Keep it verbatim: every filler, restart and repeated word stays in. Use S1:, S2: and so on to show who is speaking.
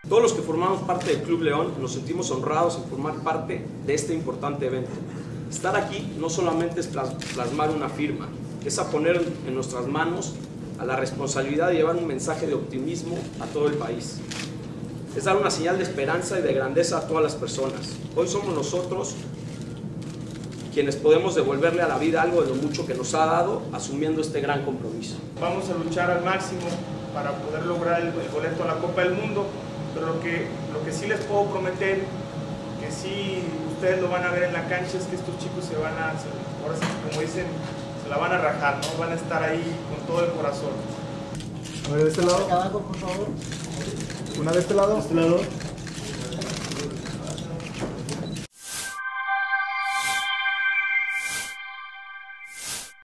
S1: Todos los que formamos parte del Club León nos sentimos honrados en formar parte de este importante evento. Estar aquí no solamente es plasmar una firma, es a poner en nuestras manos a la responsabilidad de llevar un mensaje de optimismo a todo el país. Es dar una señal de esperanza y de grandeza a todas las personas. Hoy somos nosotros quienes podemos devolverle a la vida algo de lo mucho que nos ha dado, asumiendo este gran compromiso.
S2: Vamos a luchar al máximo para poder lograr el, el boleto a la Copa del Mundo, pero lo que, lo que sí les puedo prometer, que sí ustedes lo van a ver en la cancha, es que estos chicos se van a, ahora sí, como dicen, se la van a rajar, ¿no? Van a estar ahí con todo el corazón.
S3: A ver, de este lado.
S4: Abajo, por favor.
S3: Una de este lado.
S4: De este lado.